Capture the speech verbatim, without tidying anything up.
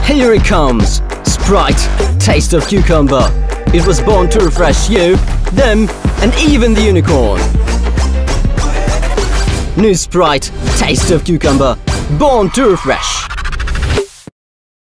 Here it comes! Sprite, taste of cucumber. It was born to refresh you, them, and even the unicorn. New Sprite, taste of cucumber. Born to refresh.